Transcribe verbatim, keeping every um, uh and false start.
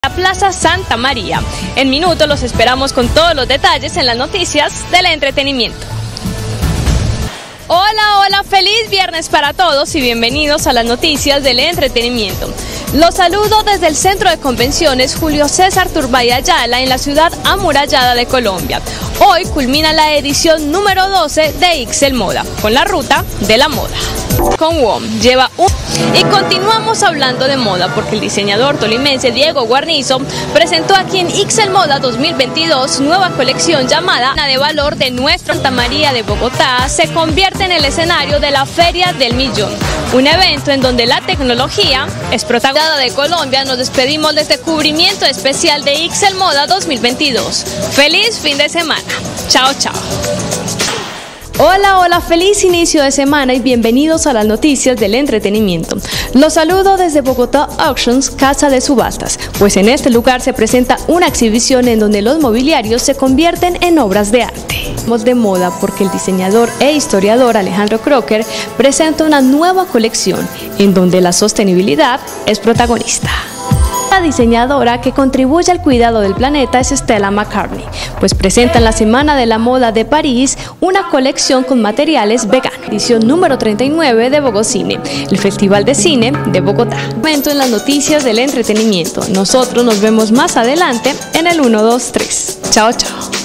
La Plaza Santa María. En minutos los esperamos con todos los detalles en las noticias del entretenimiento. Hola, hola, feliz viernes para todos y bienvenidos a las noticias del entretenimiento. Los saludo desde el Centro de Convenciones Julio César Turbay Ayala en la ciudad amurallada de Colombia. Hoy culmina la edición número doce de Ixel Moda, con la ruta de la moda. Con W O M lleva un... Y continuamos hablando de moda porque el diseñador tolimense Diego Guarnizo presentó aquí en Ixel Moda dos mil veintidós nueva colección llamada La de Valor de nuestra Santa María de Bogotá. Se convierte en el escenario de la Feria del Millón, un evento en donde la tecnología es protagonista de Colombia. Nos despedimos de este cubrimiento especial de Ixel Moda dos mil veintidós. Feliz fin de semana. Chao, chao. Hola, hola, feliz inicio de semana y bienvenidos a las noticias del entretenimiento. Los saludo desde Bogotá Auctions, casa de subastas, pues en este lugar se presenta una exhibición en donde los mobiliarios se convierten en obras de arte. De moda porque el diseñador e historiador Alejandro Crocker presenta una nueva colección en donde la sostenibilidad es protagonista. La diseñadora que contribuye al cuidado del planeta es Stella McCartney, pues presenta en la Semana de la Moda de París una colección con materiales veganos. Edición número treinta y nueve de Bogocine, el Festival de Cine de Bogotá. Momento en las noticias del entretenimiento. Nosotros nos vemos más adelante en el uno, dos, tres. Chao, chao.